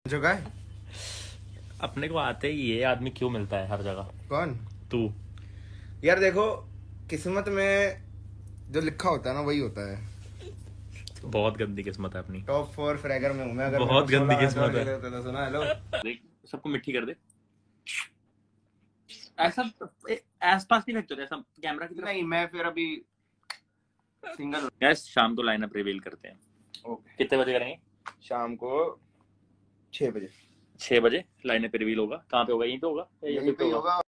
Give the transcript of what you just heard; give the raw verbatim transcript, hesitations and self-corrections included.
जगह है अपने को आते ही ये आदमी क्यों मिलता है हर जगह? कौन? तू। यार देखो, किस्मत में जो लिखा होता है ना वही होता है। बहुत गंदी किस्मत है अपनी। टॉप फोर फ्रैगर में हूं मैं। अगर मेरे को बहुत गंदी सोलह मैच और किस्मत है। खेले होते तो सुना। हेलो देख, सबको मिट्टी कर दे। ऐसा ए- आसपास नहीं फेंकते ऐसा कैमरा की तरफ। नहीं, मैं फिर अभी सिंगल। गैस शाम को लाइनअप रिवील करते हैं। ओके, कितने बजे करेंगे? शाम को छह बजे छह बजे लाइनअप रिवील होगा। कहाँ पे होगा? यहीं पे होगा या यहीं यूट्यूब पे पे ही होगा? होगा।